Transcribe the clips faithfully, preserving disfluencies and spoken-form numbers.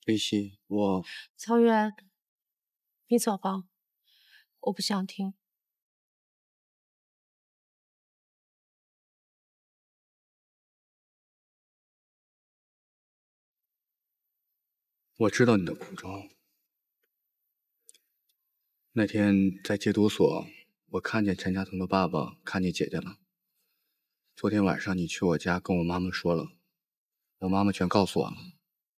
林夕，我…… 曹源，你走吧，我不想听。 我知道你的苦衷。那天在戒毒所，我看见陈家彤的爸爸看见姐姐了。昨天晚上你去我家跟我妈妈说了，我妈妈全告诉我了。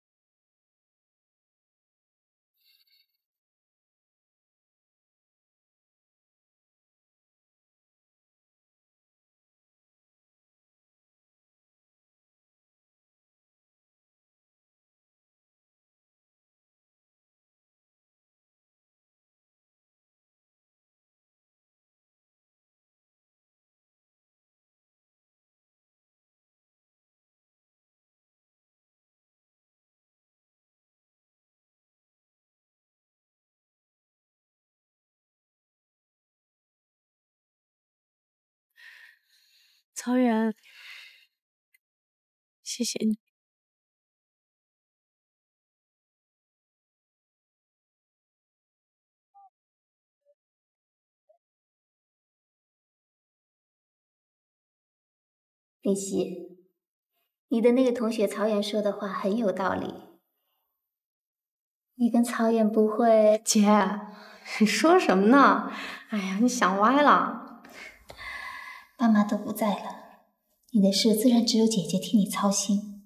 曹源，谢谢你。 林夕，你的那个同学曹岩说的话很有道理。你跟曹岩不会…… 姐，你说什么呢？哎呀，你想歪了。 爸妈都不在了，你的事自然只有姐姐替你操心。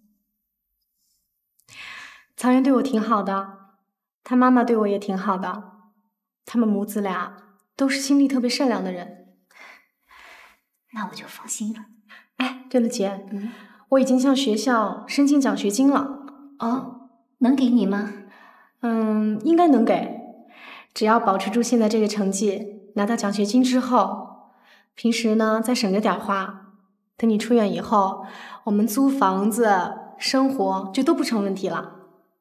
曹源对我挺好的，他妈妈对我也挺好的，他们母子俩都是心地特别善良的人。 那我就放心了。 哎，对了，姐，嗯，我已经向学校申请奖学金了。 哦，能给你吗？ 嗯，应该能给，只要保持住现在这个成绩，拿到奖学金之后，平时呢再省着点花，等你出院以后，我们租房子、生活就都不成问题了。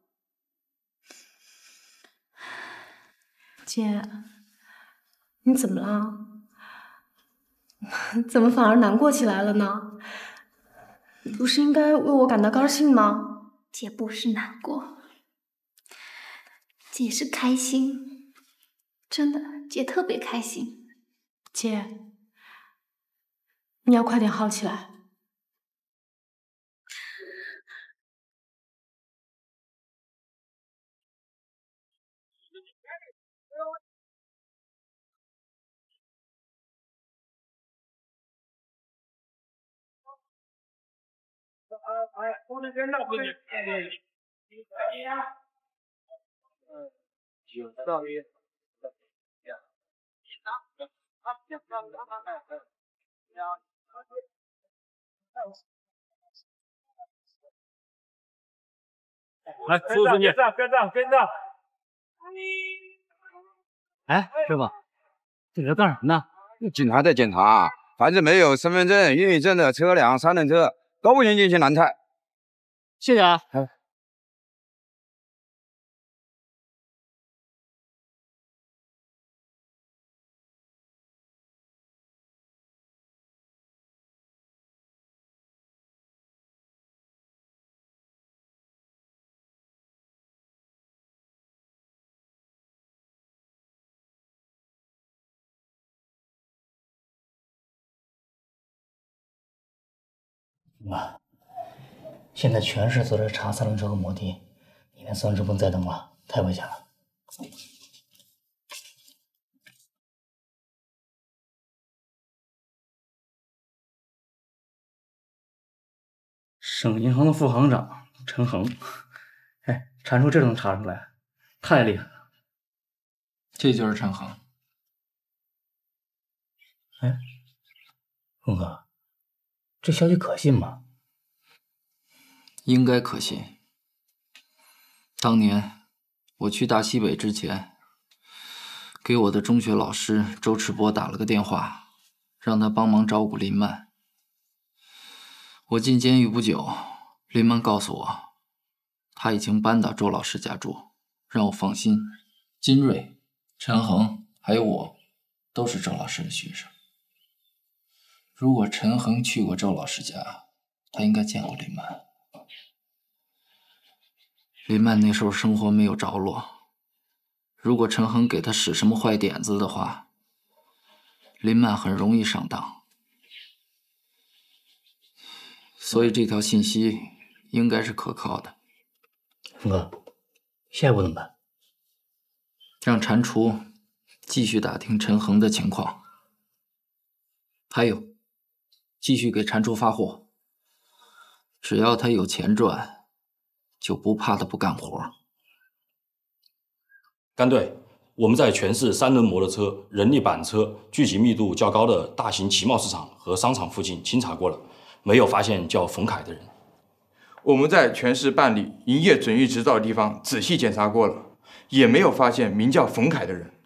姐，你怎么了？怎么反而难过起来了呢？你不是应该为我感到高兴吗？ 姐不是难过，姐是开心，真的，姐特别开心。 姐，你要快点好起来。 来，叔叔你跟上，跟上，跟上。哎，师傅，这是干什么呢？ 警察在检查，凡是没有身份证、营业证的车辆、三轮车都不允进行拦拆。 谢谢啊。哎，妈，现在全市都在查三轮车和摩的，你连三轮车不能再等了，太危险了。省银行的副行长陈恒，哎，查出这都能查出来，太厉害了。 这就是陈恒。 哎，峰哥，这消息可信吗？ 应该可信。当年我去大西北之前，给我的中学老师周赤波打了个电话，让他帮忙照顾林曼。我进监狱不久，林曼告诉我，他已经搬到周老师家住，让我放心。金瑞、陈恒还有我，都是周老师的学生。如果陈恒去过周老师家，他应该见过林曼。 林曼那时候生活没有着落，如果陈恒给他使什么坏点子的话，林曼很容易上当。所以这条信息应该是可靠的。 峰哥，下一步怎么办？ 让蟾蜍继续打听陈恒的情况，还有，继续给蟾蜍发货。只要他有钱赚，就不怕他不干活。 干队，我们在全市三轮摩托车、人力板车聚集密度较高的大型集贸市场和商场附近清查过了，没有发现叫冯凯的人。 我们在全市办理营业准予执照的地方仔细检查过了，也没有发现名叫冯凯的人。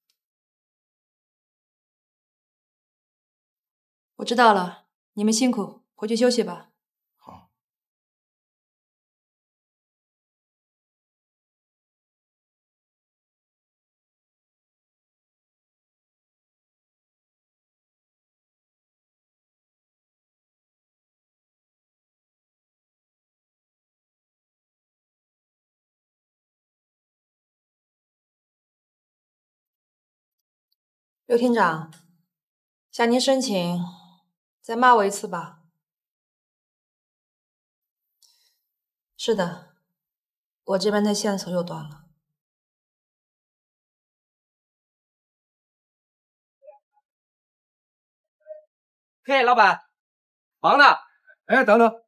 我知道了，你们辛苦，回去休息吧。 好。 刘厅长，向您申请，再骂我一次吧。是的，我这边的线索又断了。 嘿，老板，忙呢。 哎，等等，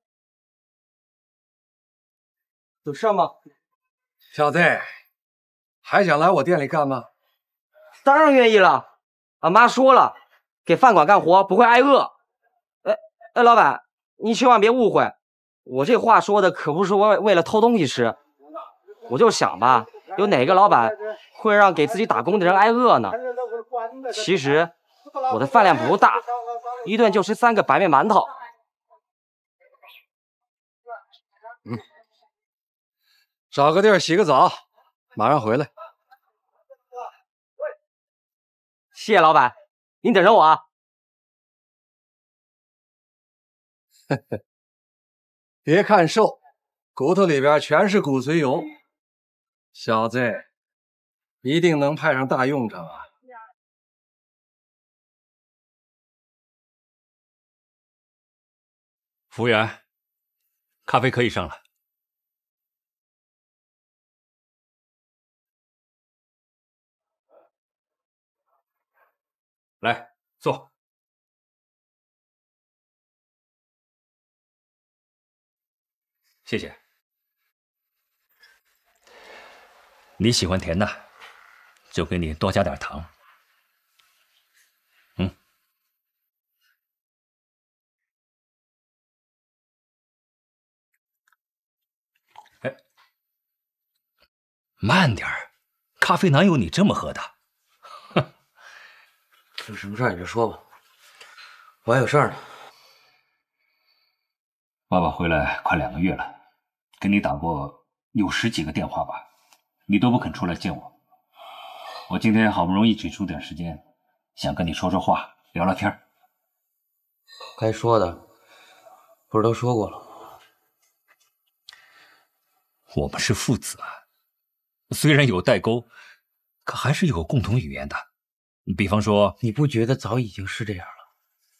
有事吗？ 小子，还想来我店里干吗？ 当然愿意了。俺妈说了，给饭馆干活不会挨饿。哎哎，老板，你千万别误会，我这话说的可不是为为了偷东西吃。我就想吧，有哪个老板会让给自己打工的人挨饿呢？其实我的饭量不大，一顿就吃三个白面馒头。 嗯，找个地儿洗个澡，马上回来。 谢谢老板，您等着我啊。 别看瘦，骨头里边全是骨髓油，小子一定能派上大用场啊！ 服务员，咖啡可以上了。来，坐。谢谢。你喜欢甜的，就给你多加点糖。嗯。哎，慢点儿，咖啡哪有你这么喝的？哼。 有什么事儿你就说吧，我还有事儿呢。 爸爸回来快两个月了，给你打过有十几个电话吧，你都不肯出来见我。我今天好不容易挤出点时间，想跟你说说话，聊聊天。 该说的不是都说过了？ 我们是父子啊，虽然有代沟，可还是有共同语言的。比方说， 你不觉得早已经是这样了？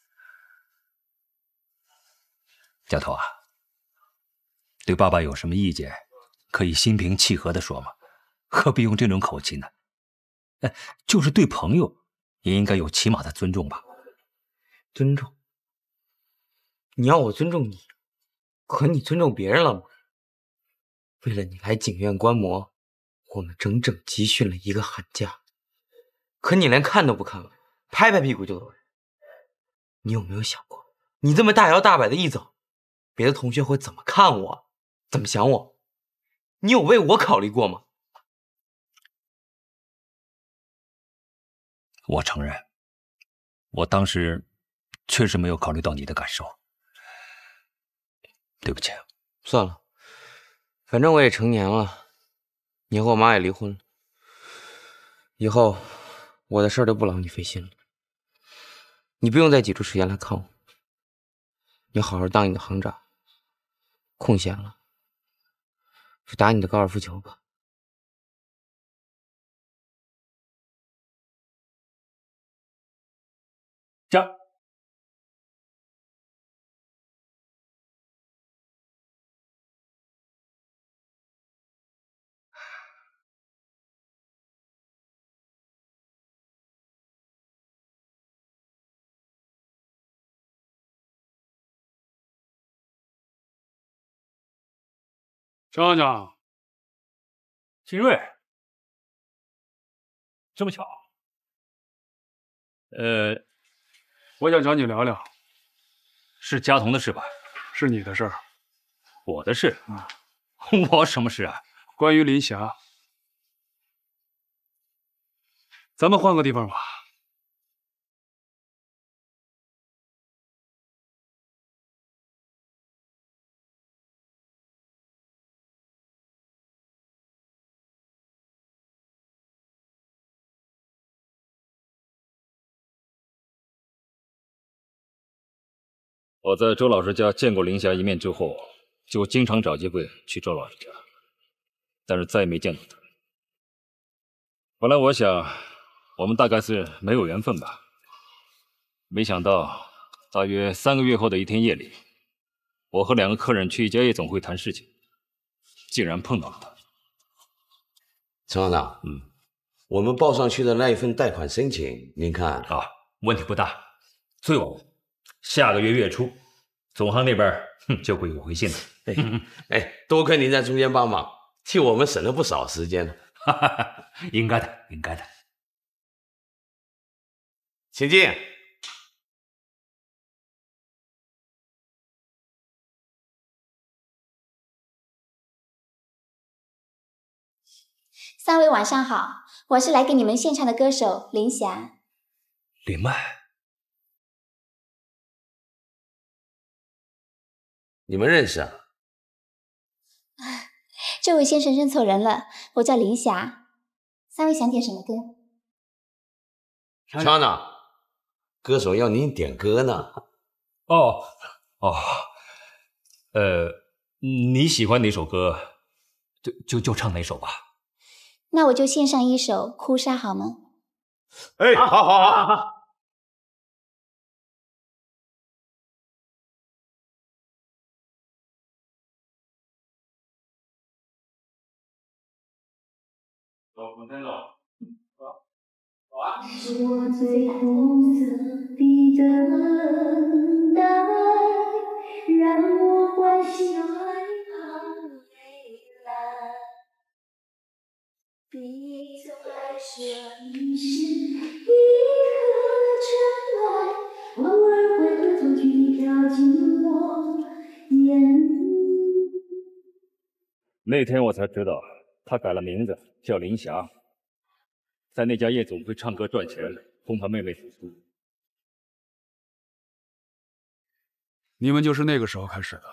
教头啊，对爸爸有什么意见，可以心平气和的说嘛，何必用这种口气呢？哎，就是对朋友，也应该有起码的尊重吧。 尊重？你要我尊重你，可你尊重别人了吗？为了你来景院观摩，我们整整集训了一个寒假。可你连看都不看我，拍拍屁股就走人。你有没有想过，你这么大摇大摆的一走，别的同学会怎么看我，怎么想我？你有为我考虑过吗？ 我承认，我当时确实没有考虑到你的感受，对不起。 算了，反正我也成年了，你和我妈也离婚了，以后我的事儿就不劳你费心了。你不用再挤出时间来看我，你好好当你的行长，空闲了去打你的高尔夫球吧。 这。 张张， 新锐，这么巧？呃， 我想找你聊聊， 是佳彤的事吧？ 是你的事儿。 我的事？啊，我什么事啊？ 关于林霞，咱们换个地方吧。 我在周老师家见过林霞一面之后，就经常找机会去周老师家，但是再也没见到她。本来我想，我们大概是没有缘分吧，没想到大约三个月后的一天夜里，我和两个客人去一家夜总会谈事情，竟然碰到了她。 陈行长，嗯，我们报上去的那一份贷款申请，您看啊，问题不大，最晚下个月月初，总行那边哼就会有回信的。 哎哎，多亏您在中间帮忙，替我们省了不少时间了。 哈哈，应该的，应该的。 请进。 三位晚上好，我是来给你们献唱的歌手林霞。 林麦。 你们认识啊？ 这位先生认错人了，我叫林霞。三位想点什么歌？ 乔娜，歌手要您点歌呢。 哦哦，呃，你喜欢哪首歌，就就就唱哪首吧。 那我就献上一首《哭砂》好吗？ 哎，好好好好好。 我听到。 是我最红色的等待，让我欢喜又害怕未来。你总爱说你是一颗尘埃，偶尔会恶作剧地飘进我眼里。 那天我才知道。 他改了名字，叫林霞，在那家夜总会唱歌赚钱，供他妹妹读书。 你们就是那个时候开始的？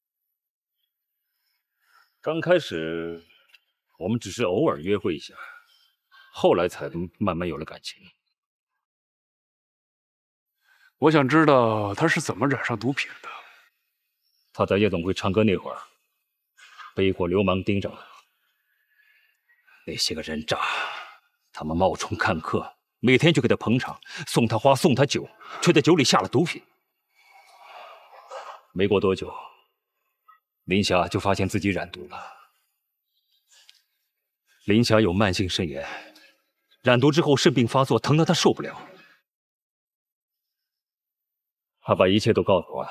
刚开始，我们只是偶尔约会一下，后来才慢慢有了感情。 我想知道他是怎么染上毒品的。 他在夜总会唱歌那会儿，被一伙流氓盯上了。 那些个人渣，他们冒充看客，每天就给他捧场，送他花，送他酒，却在酒里下了毒品。没过多久，林霞就发现自己染毒了。林霞有慢性肾炎，染毒之后肾病发作，疼得她受不了。她把一切都告诉我了，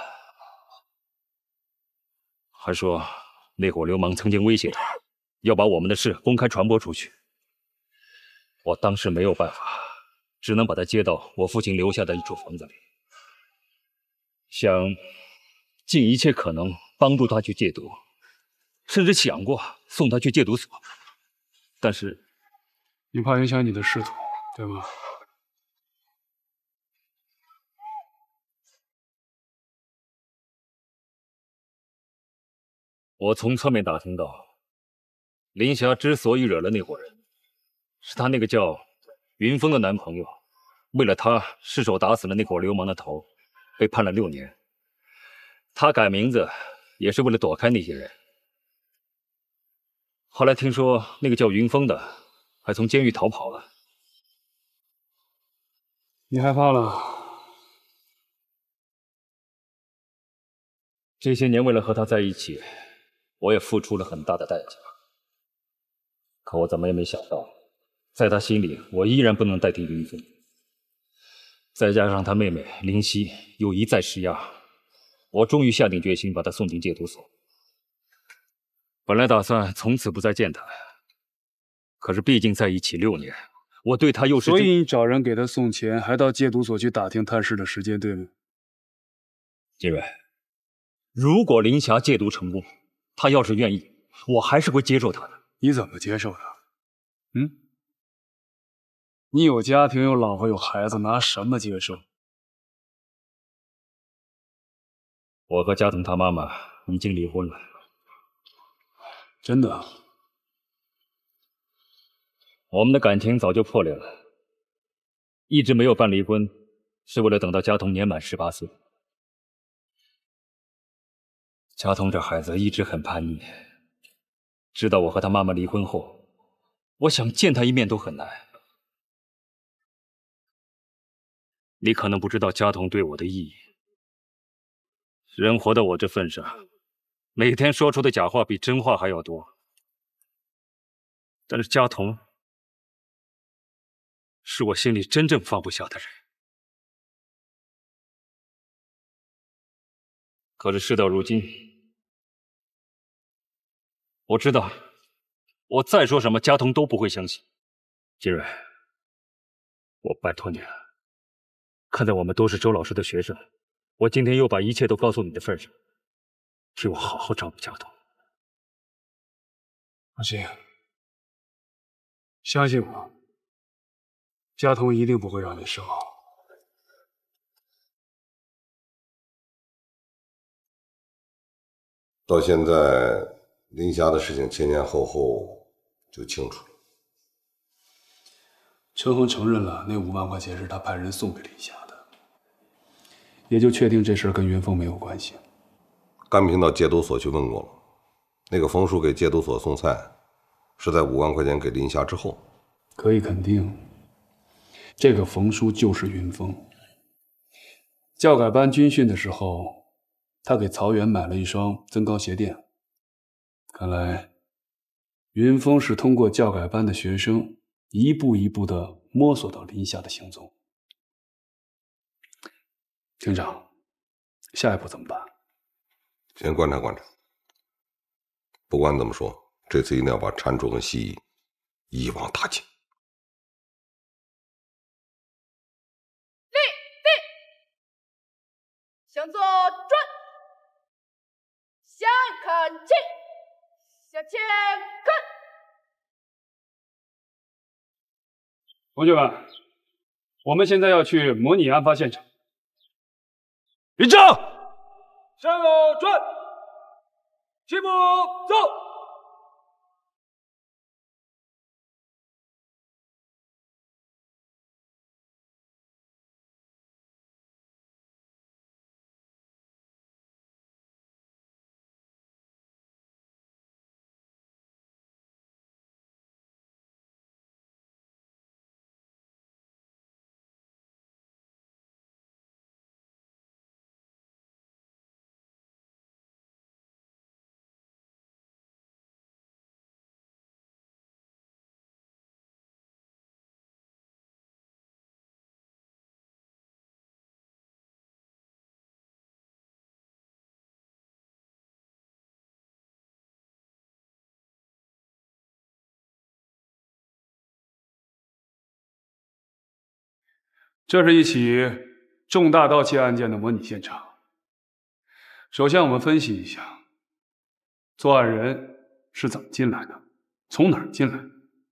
还说那伙流氓曾经威胁她。 要把我们的事公开传播出去，我当时没有办法，只能把他接到我父亲留下的一处房子里，想尽一切可能帮助他去戒毒，甚至想过送他去戒毒所，但是你怕影响你的仕途，对吗？ 我从侧面打听到。 林霞之所以惹了那伙人，是她那个叫云峰的男朋友，为了她失手打死了那伙流氓的头，被判了六年。她改名字也是为了躲开那些人。 后来听说那个叫云峰的，还从监狱逃跑了。 你害怕了？ 这些年为了和他在一起，我也付出了很大的代价。可我怎么也没想到，在他心里，我依然不能代替云峰。再加上他妹妹林夕又一再施压，我终于下定决心把他送进戒毒所。本来打算从此不再见他，可是毕竟在一起六年，我对他又是…… 所以你找人给他送钱，还到戒毒所去打听探视的时间，对吗？ 金瑞，如果林霞戒毒成功，他要是愿意，我还是会接受他的。 你怎么接受他？嗯？你有家庭，有老婆，有孩子，拿什么接受？ 我和嘉彤他妈妈已经离婚了。 真的？ 我们的感情早就破裂了，一直没有办离婚，是为了等到嘉彤年满十八岁。嘉彤这孩子一直很叛逆，知道我和他妈妈离婚后，我想见他一面都很难。你可能不知道嘉彤对我的意义。人活到我这份上，每天说出的假话比真话还要多。但是嘉彤是我心里真正放不下的人。可是事到如今，我知道我再说什么，嘉彤都不会相信。金蕊，我拜托你了，看在我们都是周老师的学生，我今天又把一切都告诉你的份上，替我好好照顾嘉彤。 阿星，相信我，嘉彤一定不会让你失望。 到现在，林霞的事情前前后后就清楚了。 陈恒承认了，那五万块钱是他派人送给林霞的，也就确定这事儿跟云峰没有关系。 甘平到戒毒所去问过了，那个冯叔给戒毒所送菜，是在五万块钱给林霞之后。 可以肯定，这个冯叔就是云峰。教改班军训的时候，他给曹元买了一双增高鞋垫。看来，云峰是通过教改班的学生，一步一步的摸索到林霞的行踪。厅长，下一步怎么办？ 先观察观察。不管怎么说，这次一定要把蟾蜍和蜥蜴一网打尽。 立立，向左转，向看齐，向前看。 同学们，我们现在要去模拟案发现场。立正，向右转，齐步走。这是一起重大盗窃案件的模拟现场。首先，我们分析一下作案人是怎么进来的，从哪儿进来的。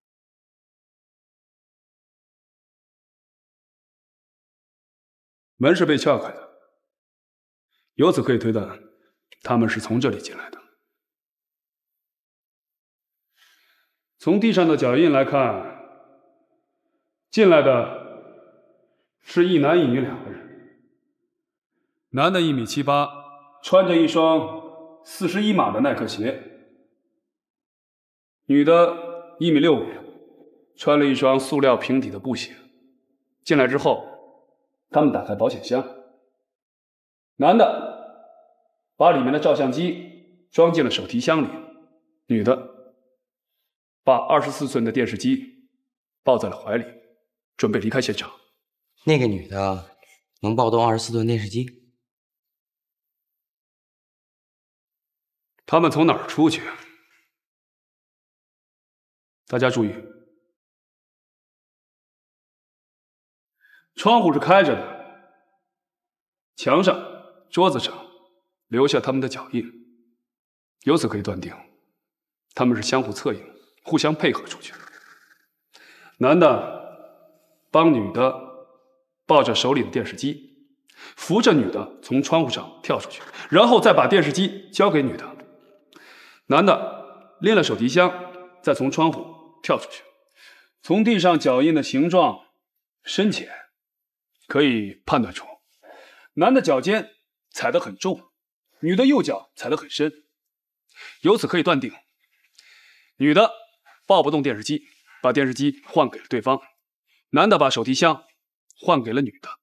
门是被撬开的，由此可以推断，他们是从这里进来的。从地上的脚印来看，进来的是一男一女两个人。男的一米七八，穿着一双四十一码的耐克鞋； 女的一米六五，穿了一双塑料平底的布鞋。进来之后，他们打开保险箱，男的把里面的照相机装进了手提箱里，女的把二十四寸的电视机抱在了怀里，准备离开现场。 那个女的能抱动二十四寸电视机？ 他们从哪儿出去？大家注意，窗户是开着的，墙上、桌子上留下他们的脚印，由此可以断定，他们是相互策应、互相配合出去的。男的帮女的抱着手里的电视机，扶着女的从窗户上跳出去，然后再把电视机交给女的。男的拎了手提箱，再从窗户跳出去。从地上脚印的形状、深浅，可以判断出，男的脚尖踩得很重，女的右脚踩得很深。由此可以断定，女的抱不动电视机，把电视机换给了对方；男的把手提箱换给了女的。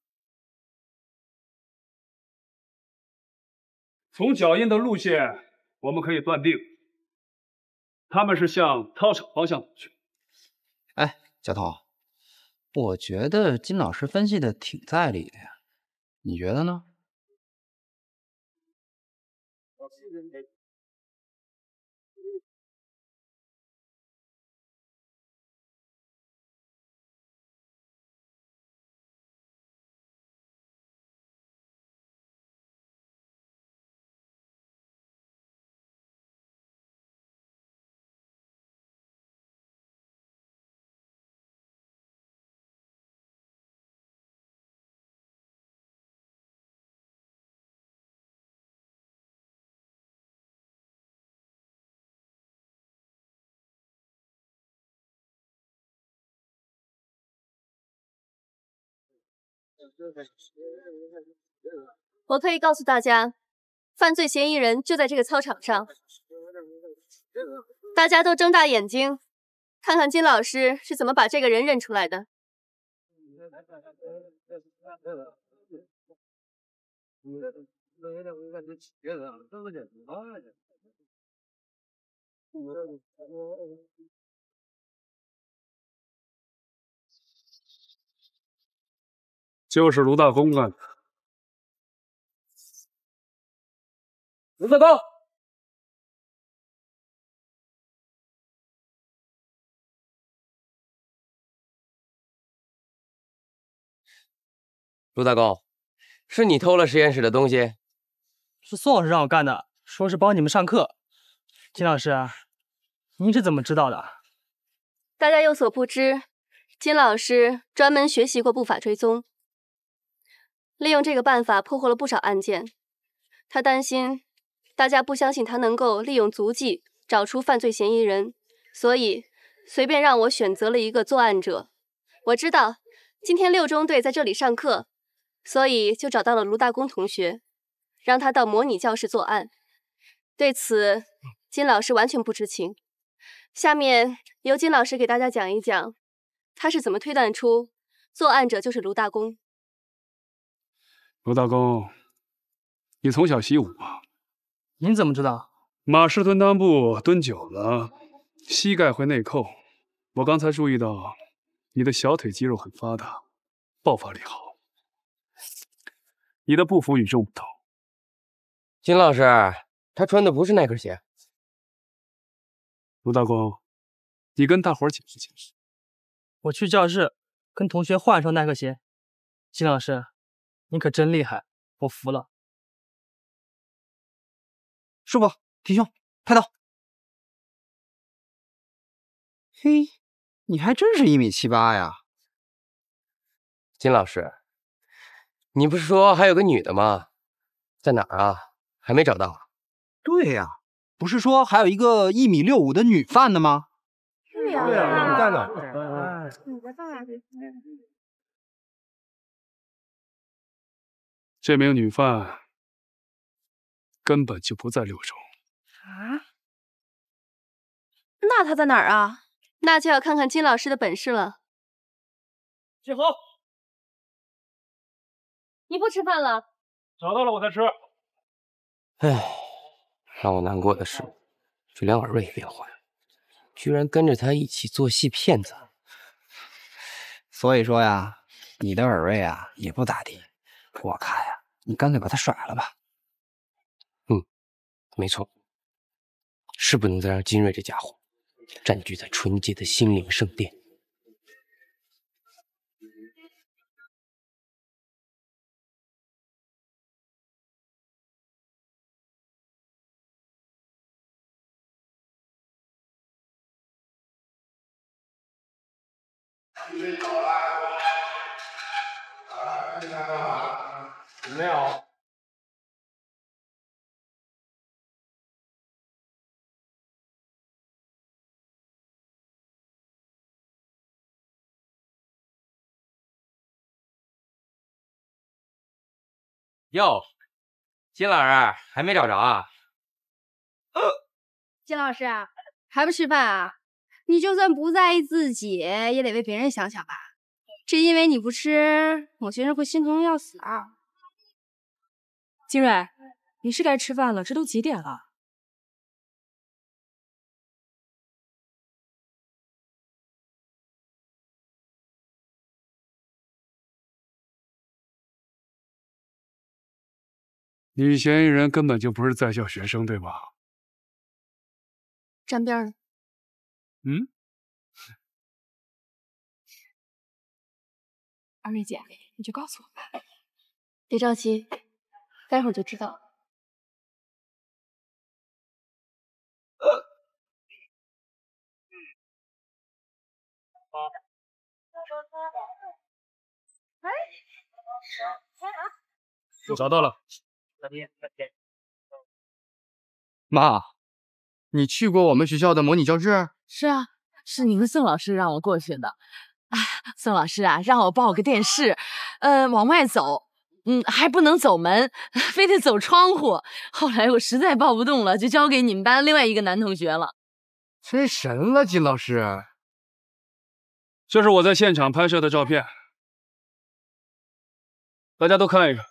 从脚印的路线，我们可以断定，他们是向操场方向走去。 哎，小头，我觉得金老师分析的挺在理的呀，你觉得呢？ 我可以告诉大家，犯罪嫌疑人就在这个操场上。大家都睁大眼睛，看看金老师是怎么把这个人认出来的。 就是卢大公干的。卢大公， 卢大公，是你偷了实验室的东西？ 是宋老师让我干的，说是帮你们上课。金老师，您是怎么知道的？ 大家有所不知，金老师专门学习过步法追踪，利用这个办法破获了不少案件。他担心大家不相信他能够利用足迹找出犯罪嫌疑人，所以随便让我选择了一个作案者。我知道今天六中队在这里上课，所以就找到了卢大公同学，让他到模拟教室作案。对此，金老师完全不知情。下面由金老师给大家讲一讲，他是怎么推断出作案者就是卢大公。 卢大公，你从小习武吗？ 您怎么知道？ 马式蹲裆步蹲久了，膝盖会内扣。我刚才注意到你的小腿肌肉很发达，爆发力好。你的步幅与众不同。 金老师，他穿的不是耐克鞋。 卢大公，你跟大伙儿解释解释。 我去教室跟同学换双耐克鞋。金老师，你可真厉害，我服了。 师傅，提兄，拍到。嘿，你还真是一米七八呀！ 金老师，你不是说还有个女的吗？在哪儿啊？还没找到啊？ 对呀、啊，不是说还有一个一米六五的女犯的吗？ 对呀，对呀，你在哪？ 这名女犯根本就不在六中。 啊？ 那他在哪儿啊？那就要看看金老师的本事了。 集合！ 你不吃饭了？ 找到了我才吃。 唉，让我难过的是，就连尔瑞也变坏了，居然跟着他一起做戏骗子。 所以说呀，你的尔瑞啊也不咋地。我看呀，你干脆把他甩了吧。 嗯，没错，是不能再让金瑞这家伙占据在纯洁的心灵圣殿。 饮料。 哟，金老师还没找着啊？ 金老师还不吃饭啊？你就算不在意自己，也得为别人想想吧。这因为你不吃，某些人会心疼的要死啊。 金瑞，你是该吃饭了，这都几点了？ 你嫌疑人根本就不是在校学生，对吧？ 沾边了。 嗯。 二瑞姐，你就告诉我吧。 别着急，待会儿就知道。 哎， 找到了。 妈，你去过我们学校的模拟教室？ 是啊，是你们宋老师让我过去的。啊，宋老师啊，让我抱个电视，呃，往外走，嗯，还不能走门，非得走窗户。后来我实在抱不动了，就交给你们班另外一个男同学了。 真神了，金老师！ 这是我在现场拍摄的照片，大家都看一看。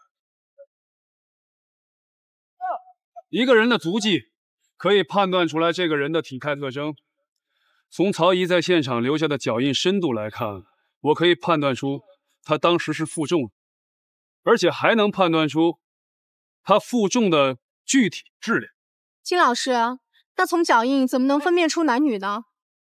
一个人的足迹可以判断出来这个人的体态特征。从曹姨在现场留下的脚印深度来看，我可以判断出他当时是负重的，而且还能判断出他负重的具体质量。 金老师，那从脚印怎么能分辨出男女呢？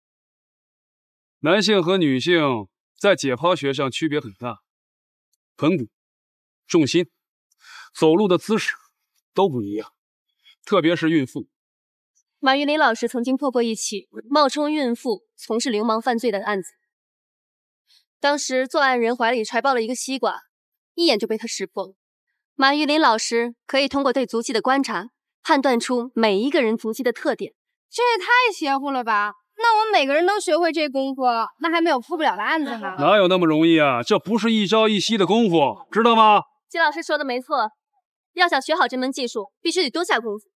男性和女性在解剖学上区别很大，盆骨、重心、走路的姿势都不一样，特别是孕妇。 马玉林老师曾经破过一起冒充孕妇从事流氓犯罪的案子，当时作案人怀里揣抱了一个西瓜，一眼就被他识破。马玉林老师可以通过对足迹的观察，判断出每一个人足迹的特点。 这也太邪乎了吧！那我们每个人都学会这功夫，那还没有破不了的案子呢。 哪有那么容易啊？这不是一朝一夕的功夫，知道吗？ 金老师说的没错，要想学好这门技术，必须得多下功夫。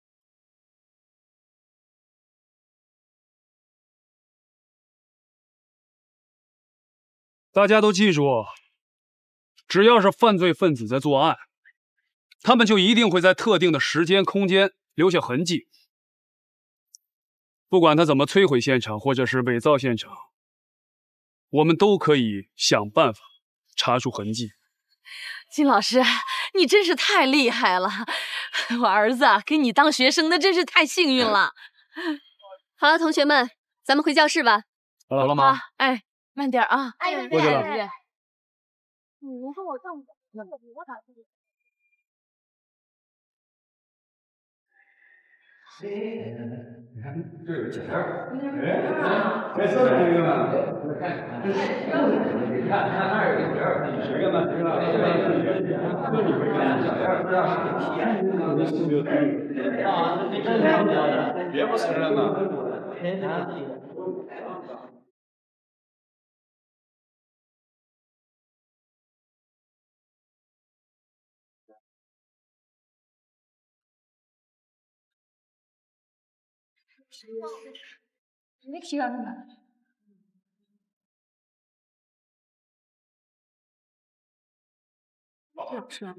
大家都记住，只要是犯罪分子在作案，他们就一定会在特定的时间、空间留下痕迹。不管他怎么摧毁现场，或者是伪造现场，我们都可以想办法查出痕迹。 金老师，你真是太厉害了！我儿子给你当学生，那真是太幸运了。 好了，同学们，咱们回教室吧。 好了吗？哎，慢点啊！ 哎， 过去了。 你说我这么那个我咋地？ 这有剪刀，哎，没事的，同学们，看，你看，看那儿有个角，看谁干嘛？这个，这你会干小样是吧？你是没有参与啊？你真的，别不承认了。 没提上什么。老师。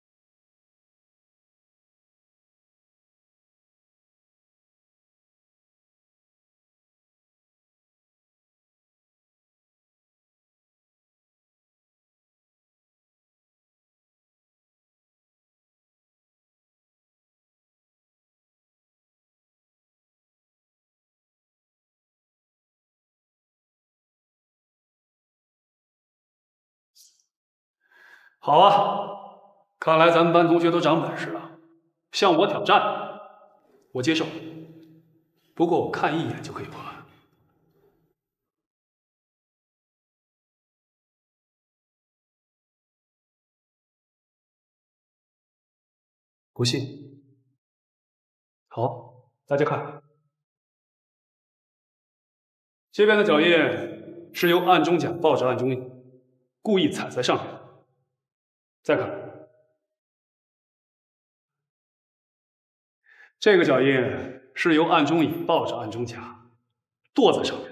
好啊，看来咱们班同学都长本事了，向我挑战，我接受。不过我看一眼就可以破案。不信？好，大家看，这边的脚印是由案中甲抱着案中乙，故意踩在上面。再看，这个脚印是由案中乙抱着案中甲，跺在上面。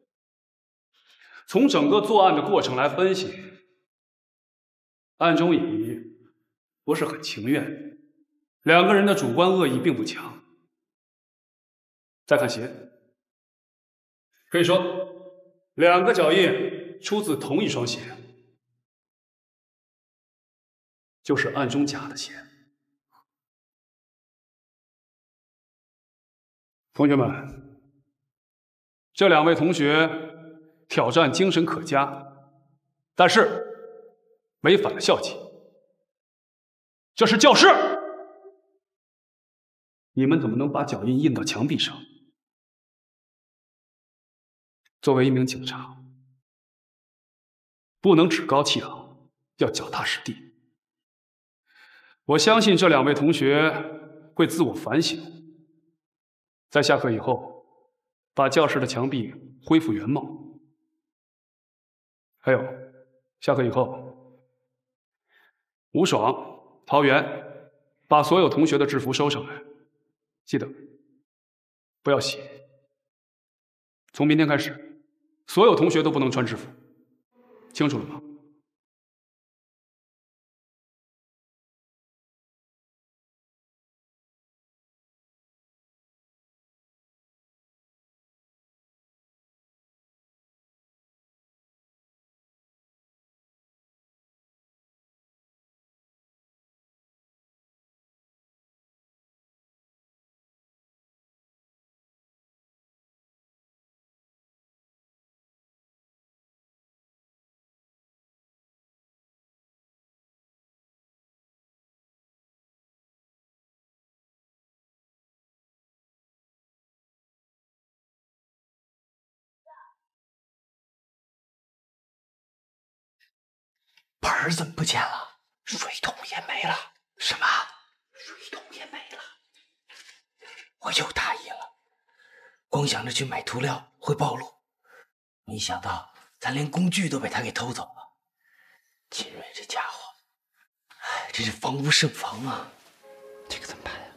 从整个作案的过程来分析，案中乙不是很情愿，两个人的主观恶意并不强。再看鞋，可以说两个脚印出自同一双鞋，就是案中甲的鞋。同学们，这两位同学挑战精神可嘉，但是违反了校纪。这是教室，你们怎么能把脚印印到墙壁上？作为一名警察，不能趾高气昂，要脚踏实地。我相信这两位同学会自我反省，在下课以后，把教室的墙壁恢复原貌。还有，下课以后，吴爽、陶元把所有同学的制服收上来，记得不要洗。从明天开始，所有同学都不能穿制服，清楚了吗？ 盆儿怎么不见了？水桶也没了。什么？水桶也没了？我又大意了，光想着去买涂料会暴露，没想到咱连工具都被他给偷走了。金瑞这家伙，哎，真是防不胜防啊！这个怎么办呀？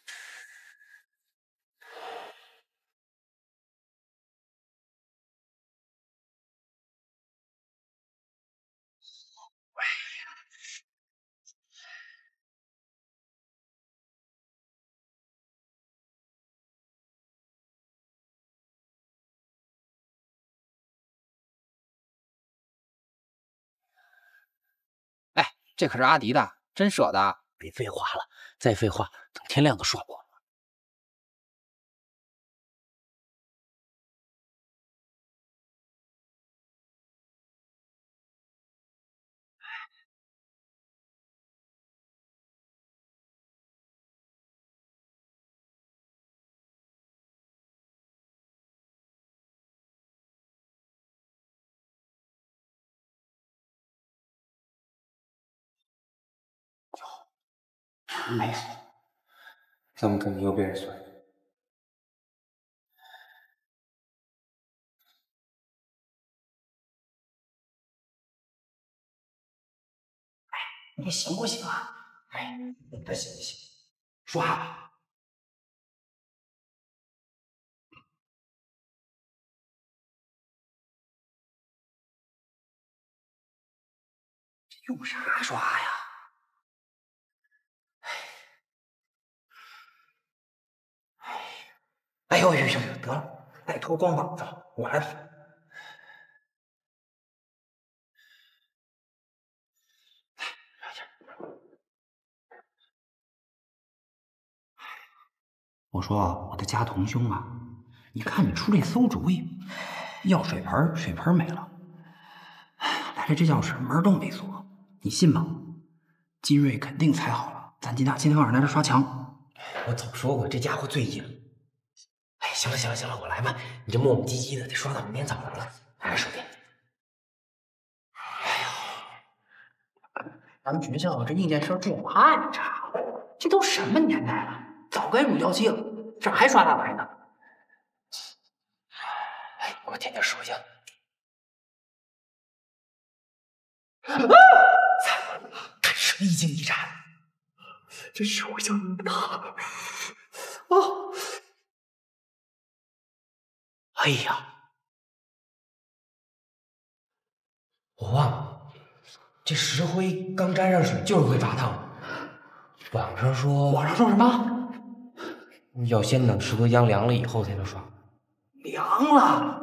哎，这可是阿迪的，真舍得。 别废话了，再废话，等天亮都说不完。 没有，怎么可能有别人锁？ 你行不行啊？哎，你的行不行？说话吧。 用啥刷呀？哎呦呦呦呦，得了，带头光膀子，我来吧。我说啊，我的家童兄啊，你看你出这馊主意，要水盆，水盆没了，来了这教室门都没锁，你信吗？金瑞肯定猜好了，咱今天今天晚上来这刷墙。我早说过，这家伙最硬。哎，行了行了行了，我来吧。你这磨磨唧唧的，得刷到明天早上了，还是手电。哎呀，咱们学校这硬件设施太差了，这都什么年代了，早该乳胶漆了，这还刷大白呢。哎，我舔舔手去。啊！惨了，看什么一惊一乍的，这手像那么大啊！哎呀，我忘了，这石灰刚沾上水就是会发烫。网上说，网上说什么？要先等石灰浆凉了以后才能刷。凉了。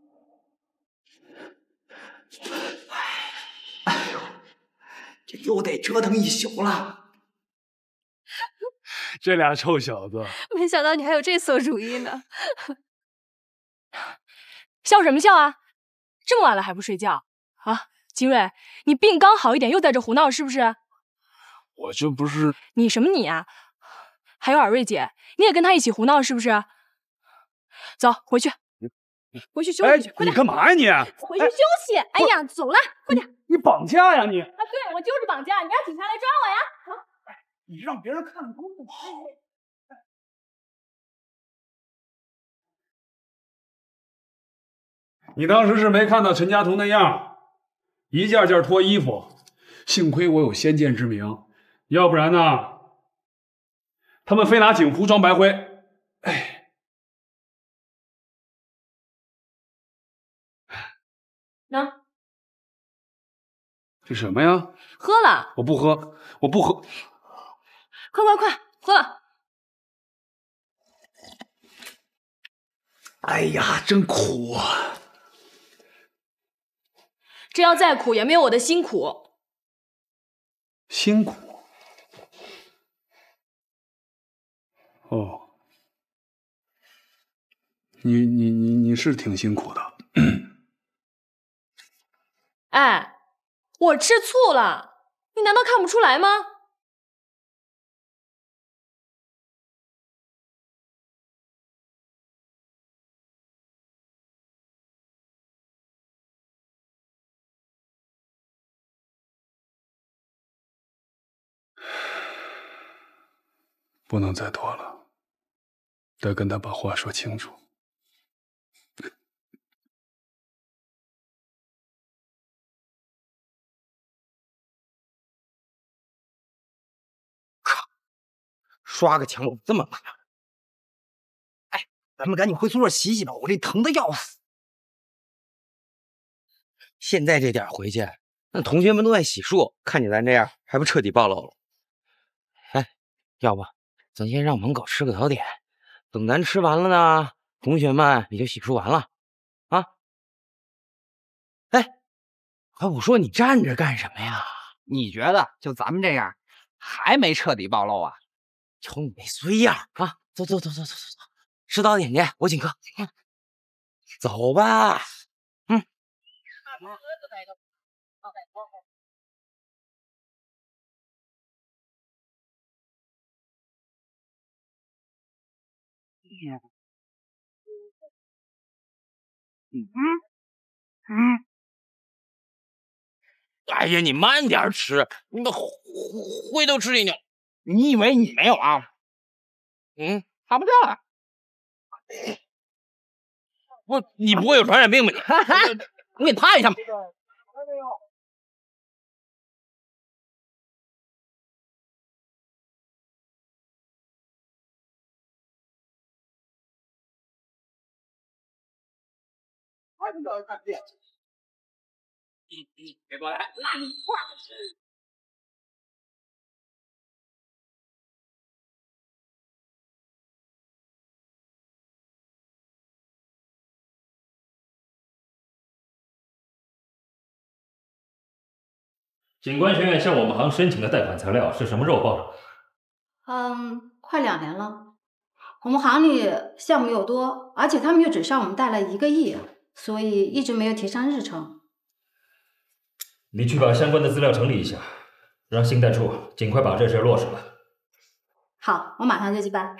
哎呦，这又得折腾一宿了。 这俩臭小子， 没想到你还有这馊主意呢。 笑什么笑啊？这么晚了还不睡觉啊？金瑞，你病刚好一点，又在这胡闹是不是？ 我这不是你什么你啊？还有尔瑞姐，你也跟他一起胡闹是不是？走，回去，回去休息去， 哎， 快点！ 你干嘛呀你？ 回去休息。哎呀，走了，快点！ 你绑架呀你！ 啊，对，我就是绑架，你让警察来抓我呀！啊！ 你让别人看多不好。你当时是没看到陈家彤那样，一件件脱衣服，幸亏我有先见之明，要不然呢，他们非拿警服装白灰。哎， 那这什么呀？ 喝了， 我不喝，我不喝。 快快快，喝了！ 哎呀，真苦啊！ 这要再苦也没有我的辛苦。 辛苦？哦，你你你你是挺辛苦的。 哎，我吃醋了，你难道看不出来吗？ 不能再拖了，得跟他把话说清楚。 靠！刷个墙这么麻烦。哎，咱们赶紧回宿舍洗洗吧，我这疼的要死。现在这点回去，那同学们都在洗漱，看见咱这样，还不彻底暴露了？哎，要不咱先让门口吃个早点，等咱吃完了呢，同学们也就洗漱完了啊。哎，哎，我说你站着干什么呀？ 你觉得就咱们这样，还没彻底暴露啊？ 瞅你那衰样啊！走走走走走走走，吃早点去，我请客。走吧。嗯。嗯嗯。哎呀，你慢点吃，你把灰都吃进去。 你以为你没有啊？ 嗯， 擦不掉了。 不，你不会有传染病吧？你， 我给你擦一下嘛。 看不到看不见。你你别过来，拉你挂过去。 警官学院向我们行申请的贷款材料是什么肉报？ 嗯，快两年了。我们行里项目又多，而且他们又只向我们贷了一个亿，所以一直没有提上日程。 你去把相关的资料整理一下，让信贷处尽快把这事落实了。 好，我马上就去办。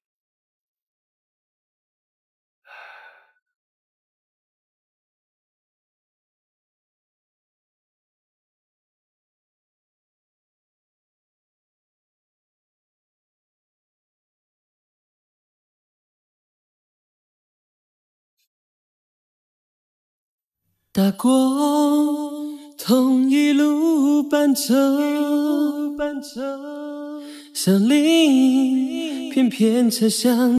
踏过同一路班车，相邻，偏偏车厢。